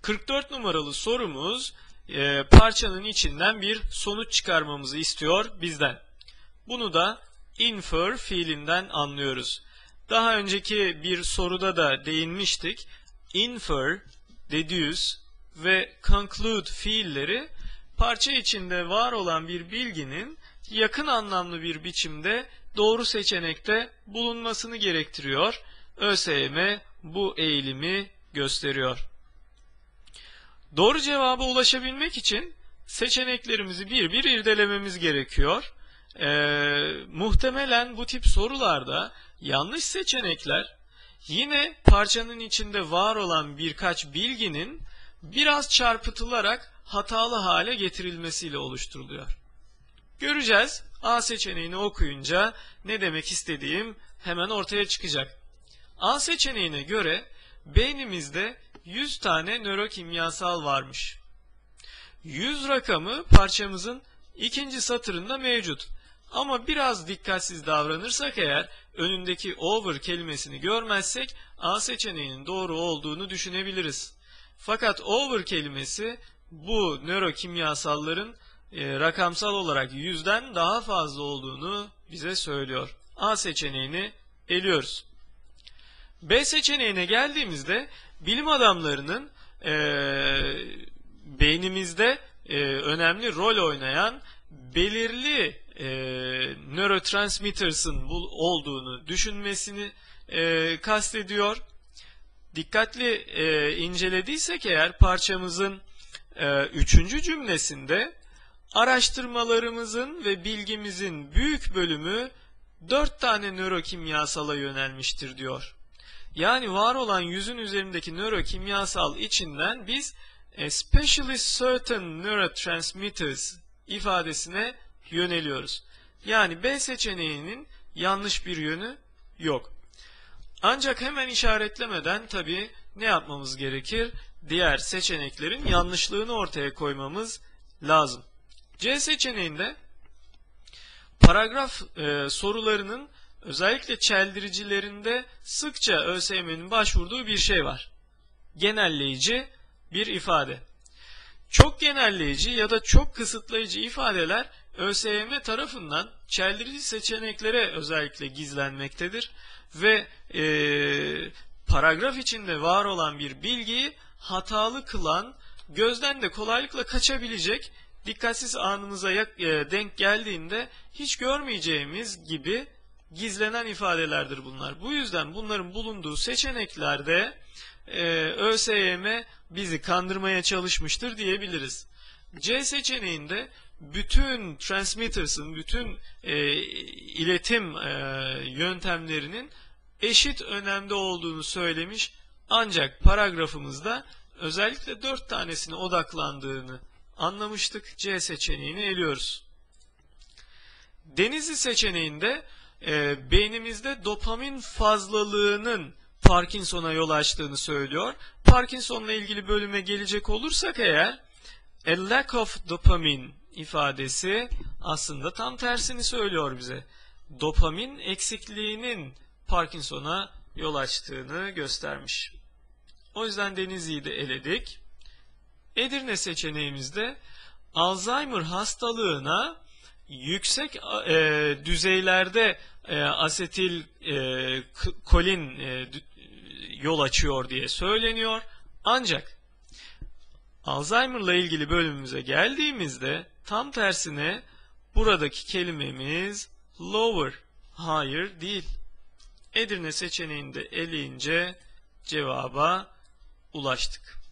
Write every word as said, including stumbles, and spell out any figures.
kırk dört numaralı sorumuz e, parçanın içinden bir sonuç çıkarmamızı istiyor bizden. Bunu da infer fiilinden anlıyoruz. Daha önceki bir soruda da değinmiştik. Infer, deduce ve conclude fiilleri parça içinde var olan bir bilginin yakın anlamlı bir biçimde doğru seçenekte bulunmasını gerektiriyor. ÖSYM bu eğilimi gösteriyor. Doğru cevaba ulaşabilmek için seçeneklerimizi bir bir irdelememiz gerekiyor. Ee, muhtemelen bu tip sorularda yanlış seçenekler yine parçanın içinde var olan birkaç bilginin biraz çarpıtılarak hatalı hale getirilmesiyle oluşturuluyor. Göreceğiz. A seçeneğini okuyunca ne demek istediğim hemen ortaya çıkacak. A seçeneğine göre beynimizde yüz tane nörokimyasal varmış. yüz rakamı parçamızın ikinci satırında mevcut. Ama biraz dikkatsiz davranırsak eğer önündeki over kelimesini görmezsek A seçeneğinin doğru olduğunu düşünebiliriz. Fakat over kelimesi bu nörokimyasalların e, rakamsal olarak yüzden daha fazla olduğunu bize söylüyor. A seçeneğini eliyoruz. B seçeneğine geldiğimizde bilim adamlarının e, beynimizde e, önemli rol oynayan belirli e, neurotransmitters'ın olduğunu düşünmesini e, kastediyor. Dikkatli e, incelediysek eğer parçamızın e, üçüncü cümlesinde araştırmalarımızın ve bilgimizin büyük bölümü dört tane nörokimyasala yönelmiştir diyor. Yani var olan yüzün üzerindeki nörokimyasal içinden biz especially certain neurotransmitters ifadesine yöneliyoruz. Yani B seçeneğinin yanlış bir yönü yok. Ancak hemen işaretlemeden tabii ne yapmamız gerekir? Diğer seçeneklerin yanlışlığını ortaya koymamız lazım. C seçeneğinde paragraf e, sorularının özellikle çeldiricilerinde sıkça ÖSYM'nin başvurduğu bir şey var. Genelleyici bir ifade. Çok genelleyici ya da çok kısıtlayıcı ifadeler ÖSYM tarafından çeldirici seçeneklere özellikle gizlenmektedir ve e, paragraf içinde var olan bir bilgiyi hatalı kılan, gözden de kolaylıkla kaçabilecek, dikkatsiz anımıza e, denk geldiğinde hiç görmeyeceğimiz gibi gizlenen ifadelerdir bunlar. Bu yüzden bunların bulunduğu seçeneklerde e, ÖSYM bizi kandırmaya çalışmıştır diyebiliriz. C seçeneğinde bütün transmitters'ın, bütün e, iletim e, yöntemlerinin eşit önemde olduğunu söylemiş. Ancak paragrafımızda özellikle dört tanesine odaklandığını anlamıştık. C seçeneğini eliyoruz. Denizli seçeneğinde e, beynimizde dopamin fazlalığının Parkinson'a yol açtığını söylüyor. Parkinson'la ilgili bölüme gelecek olursak eğer a lack of dopamine ifadesi aslında tam tersini söylüyor bize. Dopamin eksikliğinin Parkinson'a yol açtığını göstermiş. O yüzden Denizli'yi de eledik. Edirne seçeneğimizde Alzheimer hastalığına yüksek e, düzeylerde e, asetil e, kolin e, yol açıyor diye söyleniyor. Ancak Alzheimer'la ilgili bölümümüze geldiğimizde tam tersine buradaki kelimemiz lower, higher değil. Edirne seçeneğinde eleyince cevaba ulaştık.